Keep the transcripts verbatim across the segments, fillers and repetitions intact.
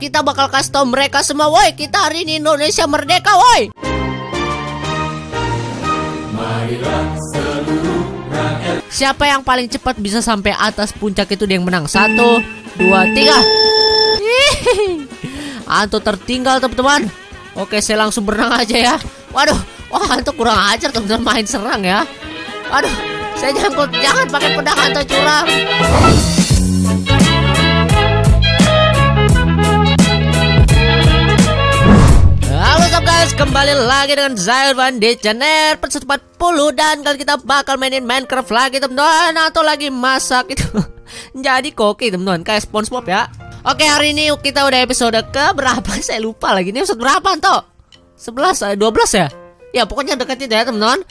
kita bakal kasih tau mereka semua, woi, kita hari ini Indonesia merdeka, woi. Siapa yang paling cepat bisa sampai atas puncak itu dia yang menang. Satu, dua, tiga. Anto tertinggal teman-teman. Oke, saya langsung berenang aja ya. Waduh, wah Anto kurang ajar teman-teman main serang ya. Waduh, saya nyangkut, jangan pakai pedang, Anto curang. Halo sob guys, kembali lagi dengan saya di channel episode empat puluh. Dan kali kita bakal mainin Minecraft lagi teman-teman. Atau lagi masak itu. Jadi koki teman-teman, kayak SpongeBob ya. Oke, hari ini kita udah episode ke berapa? Saya lupa lagi, ini episode berapa Anto? sebelas, dua belas ya? Ya pokoknya deket itu ya teman-teman.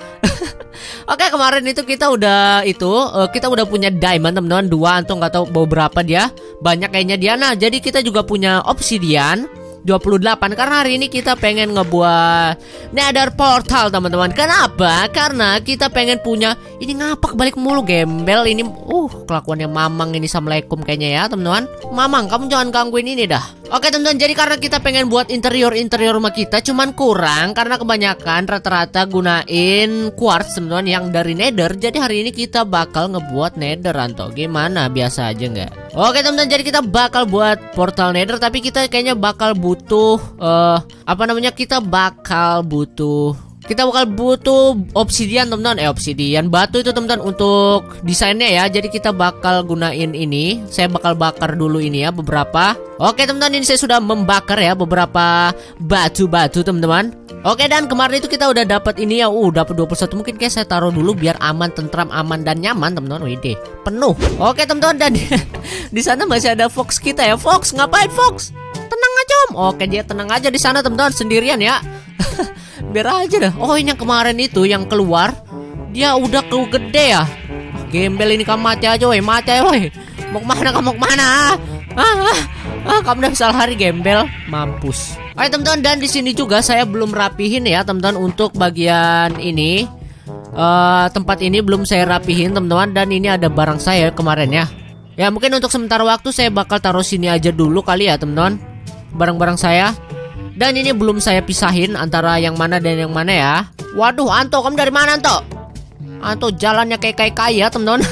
Oke, kemarin itu kita udah itu uh, kita udah punya diamond teman-teman, dua. Anto nggak tahu bawa berapa dia, banyak kayaknya dia. Nah, jadi kita juga punya obsidian dua puluh delapan karena hari ini kita pengen ngebuat Nether portal teman-teman. Kenapa? Karena kita pengen punya ini. Ngapak balik mulu gembel ini. Uh, kelakuannya Mamang ini. Assalamualaikum kayaknya ya teman-teman. Mamang, kamu jangan gangguin ini dah. Oke teman-teman, jadi karena kita pengen buat interior-interior rumah kita, cuman kurang karena kebanyakan rata-rata gunain quartz teman-teman yang dari Nether. Jadi hari ini kita bakal ngebuat Nether Anto. Gimana? Biasa aja nggak? Oke teman-teman, jadi kita bakal buat portal Nether, tapi kita kayaknya bakal butuh uh, apa namanya? Kita bakal butuh Kita bakal butuh obsidian teman-teman. Eh obsidian batu itu teman-teman untuk desainnya ya. Jadi kita bakal gunain ini. Saya bakal bakar dulu ini ya beberapa. Oke teman-teman, ini saya sudah membakar ya beberapa batu-batu teman-teman. Oke, dan kemarin itu kita udah dapat ini ya. Uh, dapat dua puluh satu. Mungkin kayak saya taruh dulu biar aman, tentram, aman dan nyaman teman-teman. Wih, penuh. Oke teman-teman, dan di sana masih ada Fox kita ya. Fox, ngapain Fox? Tenang aja Om. Oke, dia tenang aja di sana teman-teman, sendirian ya. Biar aja dah. Oh, ini yang kemarin itu yang keluar, dia udah ke gede ya. Oh, gembel ini, kamu mati aja woi, mati aja woi. Mau kemana kamu, mau kemana? Ah, ah, ah, kamu udah salah hari gembel, mampus. Oke teman-teman, dan di sini juga saya belum rapihin ya teman-teman untuk bagian ini. Uh, tempat ini belum saya rapihin teman-teman, dan ini ada barang saya kemarin ya. Ya mungkin untuk sementara waktu saya bakal taruh sini aja dulu kali ya teman-teman, barang-barang saya. Dan ini belum saya pisahin antara yang mana dan yang mana ya. Waduh, Anto, kamu dari mana Anto? Anto jalannya kayak kayak kaya teman-teman.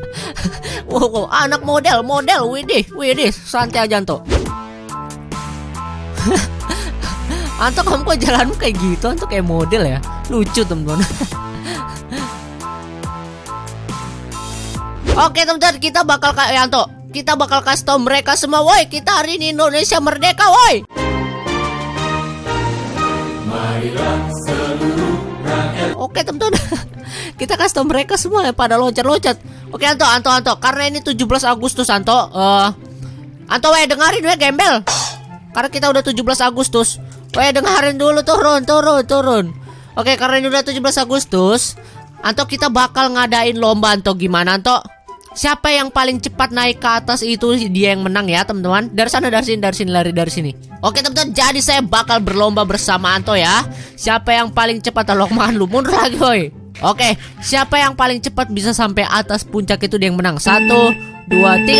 Wow, anak model, model, widih, widih, santai aja Anto. Anto, kamu kok jalanmu kayak gitu? Anto kayak model ya, lucu teman-teman. Oke teman-teman, kita bakal kayak Anto, kita bakal kasih tau mereka semua, woi, kita hari ini Indonesia merdeka, woi. Oke teman-teman, kita kasih tau mereka semua ya, pada loncat-loncat. Oke Anto, Anto, Anto, karena ini tujuh belas Agustus Anto. uh, Anto, weh dengerin weh gembel. Karena kita udah tujuh belas Agustus. Weh dengerin dulu, turun, turun, turun. Oke, karena ini udah tujuh belas Agustus, Anto, kita bakal ngadain lomba Anto. Gimana Anto? Siapa yang paling cepat naik ke atas itu dia yang menang ya teman-teman. Dari sana, dari sini, dari sini, lari dari sini. Oke teman-teman, jadi saya bakal berlomba bersama Anto ya. Siapa yang paling cepat? Tolong makan lu, mundur lagi woi. Oke, siapa yang paling cepat bisa sampai atas puncak itu dia yang menang. Satu, dua, tiga.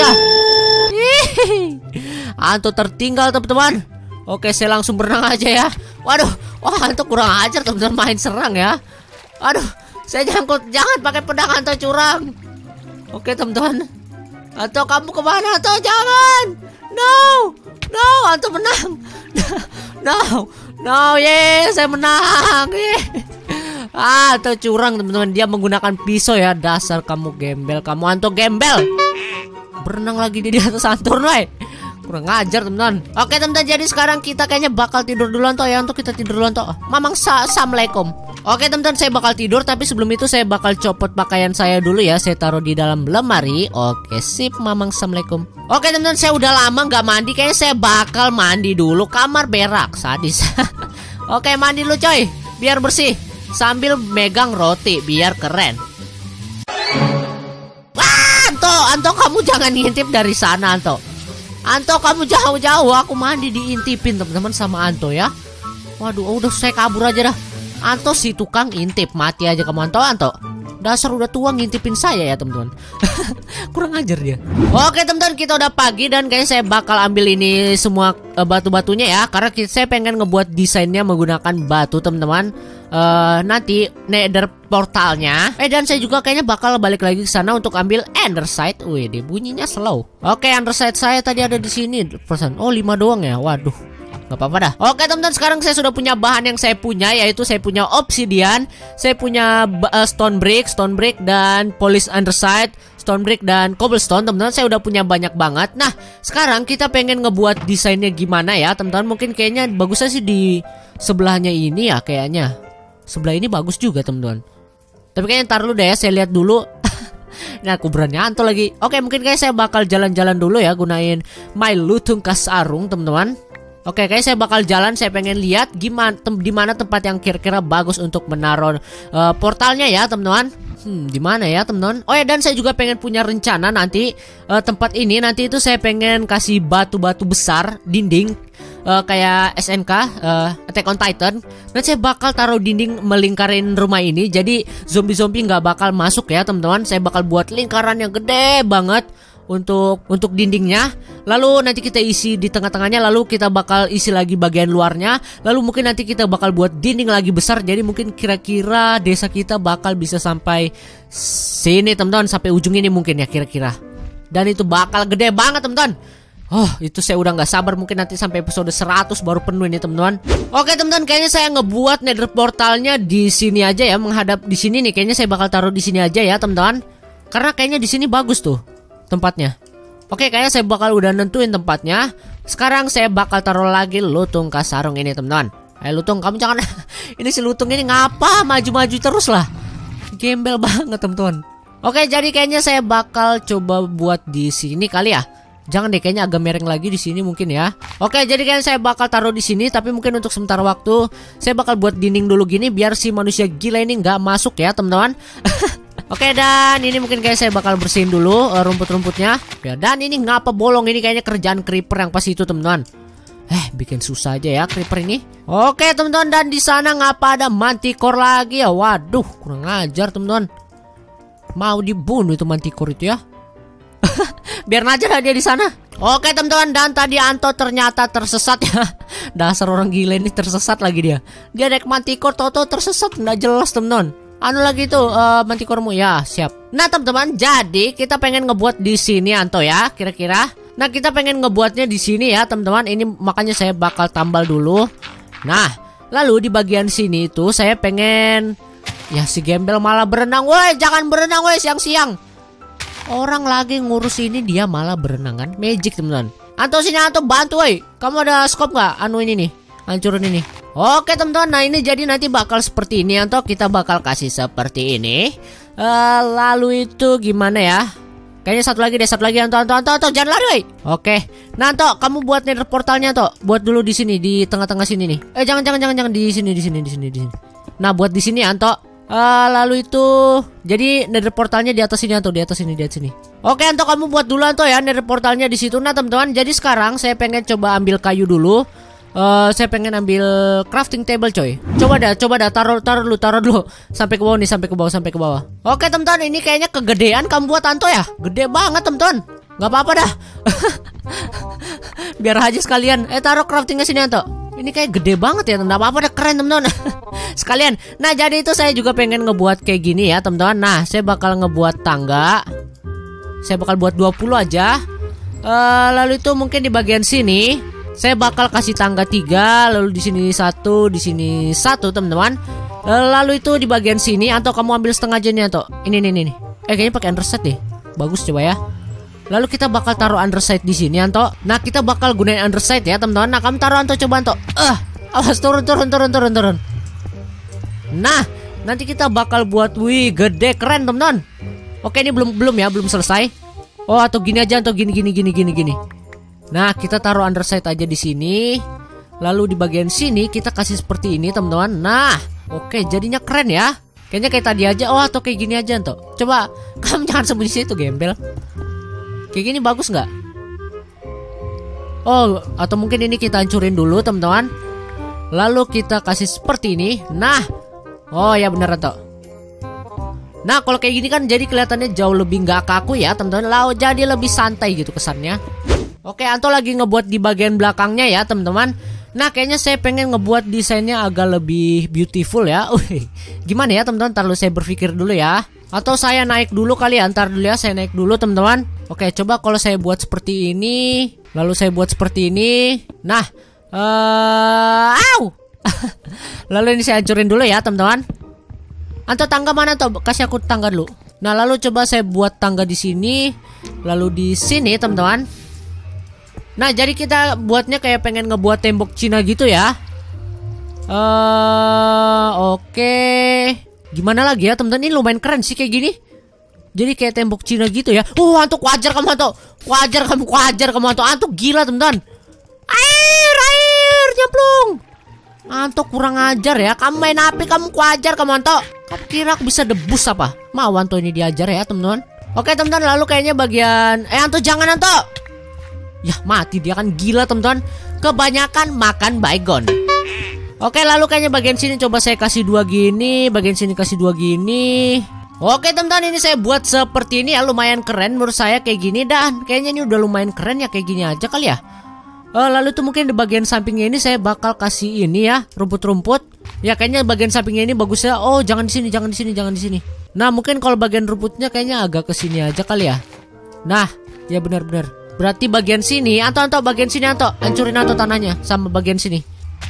Anto tertinggal teman-teman. Oke, saya langsung berenang aja ya. Waduh, wah Anto kurang ajar teman-teman main serang ya. Aduh, saya nyangkut, jangan pakai pedang Anto curang. Oke teman-teman, Anto kamu kemana Anto? Jangan. No, no, Anto menang. No, no, yes, saya menang. Ah, Anto curang teman-teman, dia menggunakan pisau ya. Dasar kamu gembel, kamu Anto gembel. Berenang lagi di atas Anto, noy. Kurang ngajar teman-teman. Oke teman-teman, jadi sekarang kita kayaknya bakal tidur dulu Anto ya. Untuk kita tidur dulu Anto. Mamang sa assalamualaikum. Oke teman-teman, saya bakal tidur, tapi sebelum itu saya bakal copot pakaian saya dulu ya. Saya taruh di dalam lemari. Oke sip, Mamang assalamualaikum. Oke teman-teman, saya udah lama nggak mandi. Kayaknya saya bakal mandi dulu. Kamar berak, sadis. Oke, mandi dulu coy, biar bersih, sambil megang roti biar keren. Wah, Anto, Anto kamu jangan ngintip dari sana Anto. Anto kamu jauh-jauh, aku mandi diintipin teman-teman sama Anto ya. Waduh, udah saya kabur aja dah. Anto si tukang intip, mati aja kamu Anto, Anto. Dasar udah tua ngintipin saya ya teman-teman. Kurang ajar dia. Oke teman-teman, kita udah pagi dan kayaknya saya bakal ambil ini semua uh, batu-batunya ya, karena saya pengen ngebuat desainnya menggunakan batu teman-teman. Uh, nanti Nether portalnya. Eh dan saya juga kayaknya bakal balik lagi ke sana untuk ambil Andesite. Wih, dia bunyinya slow. Oke, Andesite saya tadi ada di sini. Persen. Oh, lima doang ya. Waduh. Gak apa-apa dah. Oke teman-teman, sekarang saya sudah punya bahan yang saya punya, yaitu saya punya obsidian, saya punya uh, stone brick, stone brick dan polish andesite, stone brick dan cobblestone teman-teman. Saya udah punya banyak banget. Nah, sekarang kita pengen ngebuat desainnya gimana ya teman-teman. Mungkin kayaknya bagusnya sih di sebelahnya ini ya kayaknya. Sebelah ini bagus juga teman-teman. Tapi kayaknya ntar dulu deh ya, saya lihat dulu. Nah, aku berani anto lagi. Oke, mungkin kayak saya bakal jalan-jalan dulu ya, gunain my lutung kasarung teman-teman. Oke, kayak saya bakal jalan, saya pengen lihat gimana di mana tempat yang kira-kira bagus untuk menaruh uh, portalnya ya, teman-teman. Hmm, di mana ya, teman-teman? Oh ya, dan saya juga pengen punya rencana nanti uh, tempat ini nanti itu saya pengen kasih batu-batu besar dinding uh, kayak S N K uh, Attack on Titan. Dan saya bakal taruh dinding melingkarin rumah ini. Jadi zombie-zombie nggak bakal masuk ya, teman-teman. Saya bakal buat lingkaran yang gede banget untuk untuk dindingnya, lalu nanti kita isi di tengah-tengahnya, lalu kita bakal isi lagi bagian luarnya, lalu mungkin nanti kita bakal buat dinding lagi besar. Jadi mungkin kira-kira desa kita bakal bisa sampai sini teman-teman, sampai ujung ini mungkin ya kira-kira. Dan itu bakal gede banget teman-teman. Oh, itu saya udah nggak sabar, mungkin nanti sampai episode seratus baru penuh ini teman-teman. Oke teman-teman, kayaknya saya ngebuat nether portalnya di sini aja ya, menghadap di sini nih. Kayaknya saya bakal taruh di sini aja ya teman-teman, karena kayaknya di sini bagus tuh tempatnya. Oke, kayaknya saya bakal udah nentuin tempatnya. Sekarang saya bakal taruh lagi lutung kasarung ini teman-teman. Eh lutung, kamu jangan. Ini si lutung ini ngapa maju-maju terus lah, gembel banget teman-teman. Oke, jadi kayaknya saya bakal coba buat di sini kali ya. Jangan deh, kayaknya agak miring lagi di sini mungkin ya. Oke, jadi kayaknya saya bakal taruh di sini, tapi mungkin untuk sementara waktu saya bakal buat dinding dulu gini biar si manusia gila ini nggak masuk ya teman-teman. Oke, dan ini mungkin kayak saya bakal bersihin dulu uh, rumput-rumputnya. Ya, dan ini ngapa bolong, ini kayaknya kerjaan creeper yang pas itu teman-teman. Eh, bikin susah aja ya creeper ini. Oke teman-teman, dan di sana ngapa ada manticore lagi ya? Waduh, kurang ajar teman-teman. Mau dibunuh itu manticore itu ya. Biar aja dah dia di sana. Oke teman-teman, dan tadi Anto ternyata tersesat ya. Dasar orang gila ini, tersesat lagi dia. Dia naik manticore, toto tersesat, nggak jelas teman-teman. Anu lagi tuh uh, mantikormu ya, siap. Nah teman-teman, jadi kita pengen ngebuat di sini Anto ya, kira-kira. Nah kita pengen ngebuatnya di sini ya teman-teman. Ini makanya saya bakal tambal dulu. Nah, lalu di bagian sini itu saya pengen, ya si gembel malah berenang. Woi, jangan berenang woi siang-siang. Orang lagi ngurus ini dia malah berenang kan, magic teman-teman. Anto sini Anto, bantu woi. Kamu ada scope nggak? Anu ini nih, hancurin ini. Oke teman-teman, nah ini jadi nanti bakal seperti ini Anto, kita bakal kasih seperti ini. uh, Lalu itu gimana ya? Kayaknya satu lagi deh, satu lagi Anto, Anto, Anto, Anto, jangan lari woy. Oke, nah Anto, kamu buat nether portalnya Anto. Buat dulu di sini, di tengah-tengah sini nih. Eh jangan, jangan, jangan, jangan di sini, di sini, di sini, di sini. Nah buat di sini Anto. uh, Lalu itu, jadi nether portalnya di atas sini Anto, di atas sini, di atas sini. Oke Anto, kamu buat dulu Anto ya nether portalnya di situ. Nah teman-teman, jadi sekarang saya pengen coba ambil kayu dulu. Uh, saya pengen ambil crafting table coy. Coba dah, coba dah, taruh taruh dulu, taruh dulu sampai ke bawah nih, sampai ke bawah, sampai ke bawah. Oke teman-teman, ini kayaknya kegedean kamu buat Anto ya. Gede banget teman-teman. Gak apa-apa dah. Biar aja sekalian. Eh taruh craftingnya sini Anto. Ini kayak gede banget ya, nggak apa-apa dah, keren teman-teman. Sekalian. Nah jadi itu saya juga pengen ngebuat kayak gini ya teman-teman. Nah saya bakal ngebuat tangga. Saya bakal buat dua puluh aja. uh, Lalu itu mungkin di bagian sini saya bakal kasih tangga tiga, lalu di sini satu, di sini satu teman-teman. Lalu itu di bagian sini, Anto kamu ambil setengah aja nih Anto. Ini nih nih. Eh kayaknya pakai andesite deh. Bagus coba ya. Lalu kita bakal taruh andesite di sini Anto. Nah kita bakal gunain andesite ya teman-teman. Nah kamu taruh Anto, coba Anto. Eh, uh, awas turun turun turun turun turun. Nah nanti kita bakal buat, wih gede keren teman-teman. Oke ini belum belum ya, belum selesai. Oh atau gini aja Anto, gini gini gini gini gini. Nah kita taruh andesite aja di sini. Lalu di bagian sini kita kasih seperti ini teman-teman. Nah oke, jadinya keren ya. Kayaknya kayak tadi aja. Oh atau kayak gini aja Anto. Coba kamu jangan sembunyi situ gembel. Kayak gini bagus nggak? Oh atau mungkin ini kita hancurin dulu teman-teman. Lalu kita kasih seperti ini. Nah, oh ya bener Anto. Nah kalau kayak gini kan jadi kelihatannya jauh lebih nggak kaku ya teman-teman. Lalu jadi lebih santai gitu kesannya. Oke, Anto lagi ngebuat di bagian belakangnya ya teman-teman. Nah kayaknya saya pengen ngebuat desainnya agak lebih beautiful ya. Wih, gimana ya teman-teman? Ntar dulu saya berpikir dulu ya. Atau saya naik dulu kali ya. Ntar dulu ya, saya naik dulu teman-teman. Oke, coba kalau saya buat seperti ini, lalu saya buat seperti ini. Nah, uh, au. Lalu ini saya hancurin dulu ya teman-teman. Anto tangga mana tuh? Kasih aku tangga dulu. Nah lalu coba saya buat tangga di sini, lalu di sini teman-teman. Nah jadi kita buatnya kayak pengen ngebuat tembok Cina gitu ya. Uh, Oke okay. Gimana lagi ya teman-teman, ini lumayan keren sih kayak gini. Jadi kayak tembok Cina gitu ya. Uh Anto wajar kamu Anto. Wajar kamu, wajar kamu Anto. Anto gila teman-teman. Air, air, nyemplung. Anto kurang ajar ya. Kamu main api, kamu wajar kamu Anto. Kamu kira aku bisa debus apa? Mau Anto ini diajar ya teman-teman. Oke teman-teman, lalu kayaknya bagian Eh Anto jangan Anto. Ya mati dia kan, gila teman-teman. Kebanyakan makan baygon. Oke lalu kayaknya bagian sini coba saya kasih dua gini. Bagian sini kasih dua gini. Oke teman-teman, ini saya buat seperti ini ya. Lumayan keren menurut saya kayak gini. Dan kayaknya ini udah lumayan keren ya, kayak gini aja kali ya. uh, Lalu tuh mungkin di bagian sampingnya ini saya bakal kasih ini ya, rumput-rumput. Ya kayaknya bagian sampingnya ini bagus ya. Oh jangan di sini, jangan di sini, jangan di sini. Nah mungkin kalau bagian rumputnya kayaknya agak ke sini aja kali ya. Nah ya benar-benar. Berarti bagian sini, Anto, Anto, bagian sini Anto, hancurin Anto tanahnya sama bagian sini.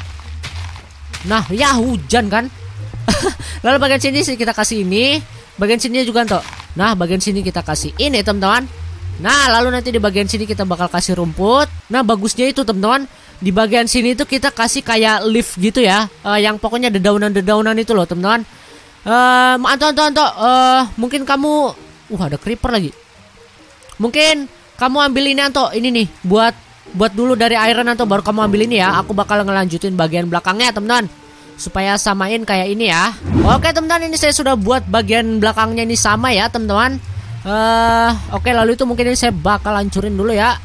Nah, ya hujan kan. Lalu bagian sini kita kasih ini, bagian sini juga Anto. Nah, bagian sini kita kasih ini teman-teman. Nah, lalu nanti di bagian sini kita bakal kasih rumput. Nah, bagusnya itu teman-teman, di bagian sini itu kita kasih kayak lift gitu ya, uh, yang pokoknya dedaunan-dedaunan itu loh teman-teman. Uh, Anto, Anto, Anto, uh, mungkin kamu, uh ada creeper lagi. Mungkin kamu ambil ini Anto, ini nih, buat buat dulu dari iron Anto, baru kamu ambil ini ya. Aku bakal ngelanjutin bagian belakangnya teman-teman, supaya samain kayak ini ya. Oke teman-teman, ini saya sudah buat bagian belakangnya ini sama ya teman-teman. uh, Oke lalu itu mungkin ini saya bakal hancurin dulu ya.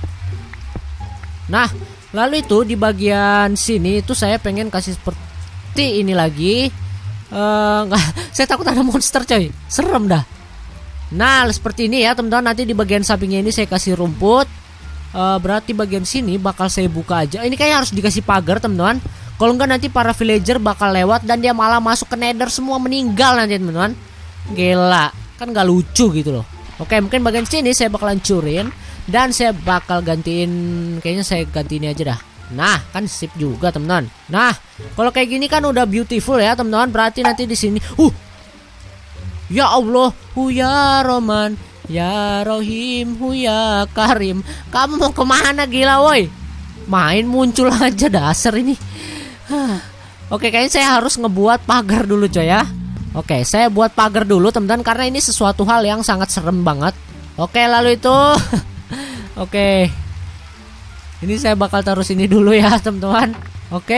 Nah lalu itu di bagian sini itu saya pengen kasih seperti ini lagi. uh, nggak, Saya takut ada monster coy, serem dah. Nah seperti ini ya teman-teman. Nanti di bagian sampingnya ini saya kasih rumput. uh, Berarti bagian sini bakal saya buka aja. Ini kayaknya harus dikasih pagar teman-teman. Kalau enggak nanti para villager bakal lewat dan dia malah masuk ke Nether semua, meninggal nanti teman-teman. Gila, kan gak lucu gitu loh. Oke mungkin bagian sini saya bakal hancurin. Dan saya bakal gantiin, kayaknya saya ganti ini aja dah. Nah kan sip juga teman-teman. Nah kalau kayak gini kan udah beautiful ya teman-teman. Berarti nanti di sini uh ya Allah, hu ya Roman, ya Rohim, hu ya Karim. Kamu mau kemana gila woi? Main muncul aja dasar ini. Oke kayaknya saya harus ngebuat pagar dulu coy ya. Oke saya buat pagar dulu teman-teman, karena ini sesuatu hal yang sangat serem banget. Oke lalu itu oke, ini saya bakal taruh sini dulu ya teman-teman. Oke.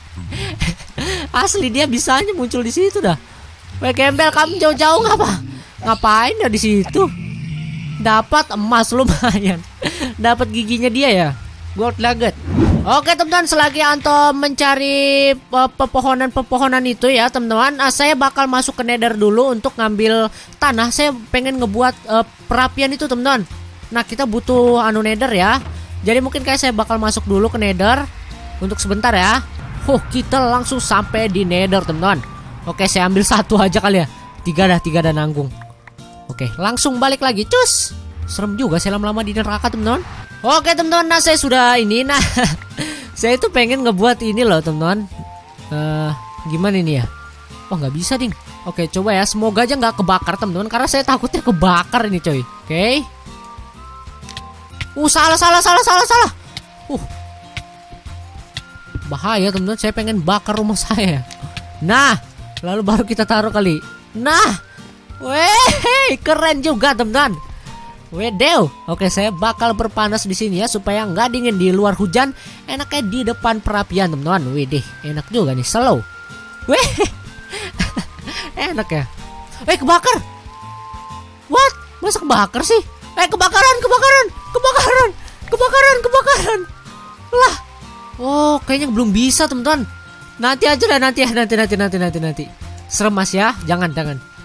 Asli dia bisanya muncul di situ dah. Weh gembel, kamu jauh-jauh ngapa? Ngapain ya di situ? Dapat emas lumayan. Dapat giginya dia ya. Gold nugget. Oke teman-teman, selagi Anto mencari uh, pepohonan-pepohonan itu ya teman-teman, uh, saya bakal masuk ke Nether dulu untuk ngambil tanah. Saya pengen ngebuat uh, perapian itu teman-teman. Nah kita butuh anu Nether ya. Jadi mungkin kayak saya bakal masuk dulu ke Nether untuk sebentar ya. Oh kita langsung sampai di Nether teman-teman. Oke saya ambil satu aja kali ya. Tiga dah, tiga dah nanggung. Oke langsung balik lagi cus. Serem juga saya lama-lama di neraka teman-teman. Oke teman-teman, nah saya sudah ini. Nah saya itu pengen ngebuat ini loh teman-teman. uh, Gimana ini ya? Oh nggak bisa ding. Oke coba ya, semoga aja nggak kebakar teman-teman, karena saya takutnya kebakar ini coy. Oke. Uh salah salah salah salah salah. Uh bahaya teman-teman, saya pengen bakar rumah saya. Nah lalu baru kita taruh kali. Nah, weh, keren juga teman-teman. Wedew. Oke, saya bakal berpanas di sini ya supaya nggak dingin di luar hujan. Enaknya di depan perapian teman-teman. Widih, enak juga nih, slow. Weh, enak ya. Eh, kebakar. What? Masa kebakar sih? Eh, kebakaran, kebakaran, kebakaran, kebakaran, kebakaran. Lah. Oh, kayaknya belum bisa teman-teman. Nanti aja lah, nanti ya, nanti nanti nanti nanti nanti. Serem mas ya, jangan jangan.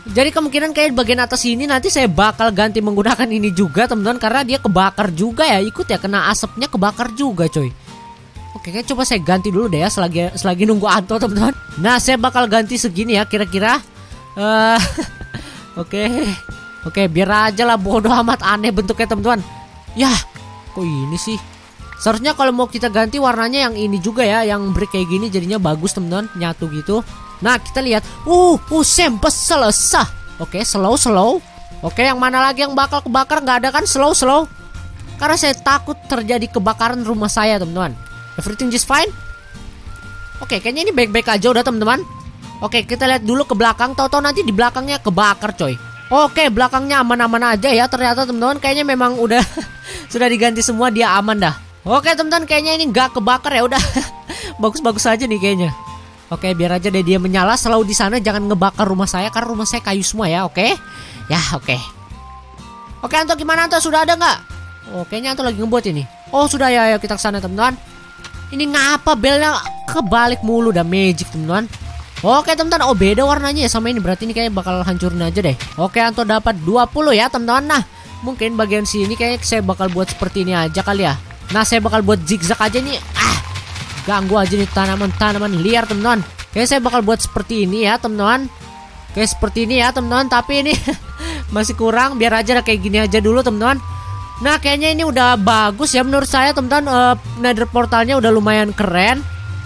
Jadi kemungkinan kayak bagian atas ini nanti saya bakal ganti menggunakan ini juga teman-teman, karena dia kebakar juga ya, ikut ya, kena asapnya kebakar juga coy. Oke, kayak coba saya ganti dulu deh ya selagi selagi nunggu Anto teman-teman. Nah, saya bakal ganti segini ya kira-kira. Uh, Oke, oke biar aja lah, bodoh amat, aneh bentuknya teman-teman. Yah, kok ini sih? Seharusnya kalau mau kita ganti warnanya yang ini juga ya, yang brick kayak gini jadinya bagus teman-teman, nyatu gitu. Nah, kita lihat. Uh, uh, sampai selesai. Oke, slow, slow. Oke, yang mana lagi yang bakal kebakar? Nggak ada kan? Slow, slow. Karena saya takut terjadi kebakaran rumah saya, teman-teman. Everything just fine. Oke, kayaknya ini baik-baik aja udah, teman-teman. Oke, kita lihat dulu ke belakang. Tahu-tahu nanti di belakangnya kebakar, coy. Oke, belakangnya aman-aman aja ya. Ternyata, teman-teman, kayaknya memang udah sudah diganti semua, dia aman dah. Oke, teman-teman, kayaknya ini nggak kebakar ya. Udah bagus-bagus aja nih kayaknya. Oke, biar aja deh dia menyala. Selalu di sana, jangan ngebakar rumah saya karena rumah saya kayu semua ya. Oke, ya oke. Oke, Anto gimana Anto? Sudah ada nggak? Oh, kayaknya Anto lagi ngebuat ini. Oh sudah ya, ayo kita kesana teman-teman. Ini ngapa belnya kebalik mulu, dah magic teman-teman. Oke teman-teman, oh beda warnanya ya sama ini, berarti ini kayak bakal hancurin aja deh. Oke, Anto dapat dua puluh ya teman-teman. Nah, mungkin bagian sini kayak saya bakal buat seperti ini aja kali ya. Nah, saya bakal buat zigzag aja nih. Ah, ganggu aja nih tanaman-tanaman liar teman-teman. Kayak saya bakal buat seperti ini ya teman-teman. Kayak seperti ini ya teman-teman. Tapi ini masih kurang. Biar aja kayak gini aja dulu teman-teman. Nah, kayaknya ini udah bagus ya menurut saya teman-teman. uh, Nether portalnya udah lumayan keren.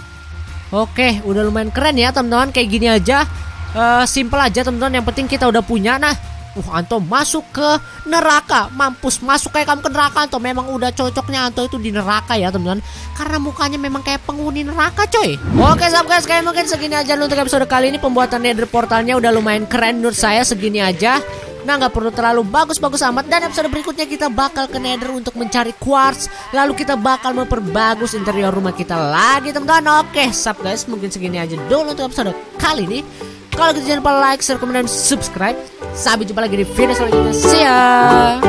Oke, udah lumayan keren ya teman-teman. Kayak gini aja, uh, simple aja teman-teman. Yang penting kita udah punya. Nah, Uh, Anto masuk ke neraka. Mampus, masuk kayak kamu ke neraka Anto. Memang udah cocoknya Anto itu di neraka ya teman-teman, karena mukanya memang kayak penghuni neraka coy. Oke sahabat guys, kayak mungkin segini aja untuk episode kali ini. Pembuatan nether portalnya udah lumayan keren menurut saya, segini aja. Nah, nggak perlu terlalu bagus-bagus amat. Dan episode berikutnya kita bakal ke nether untuk mencari quartz. Lalu kita bakal memperbagus interior rumah kita lagi teman-teman. Oke sahabat guys, mungkin segini aja dulu untuk episode kali ini. Kalau gitu jangan lupa like, share, komen, dan subscribe. Sampai jumpa lagi di video selanjutnya. See ya.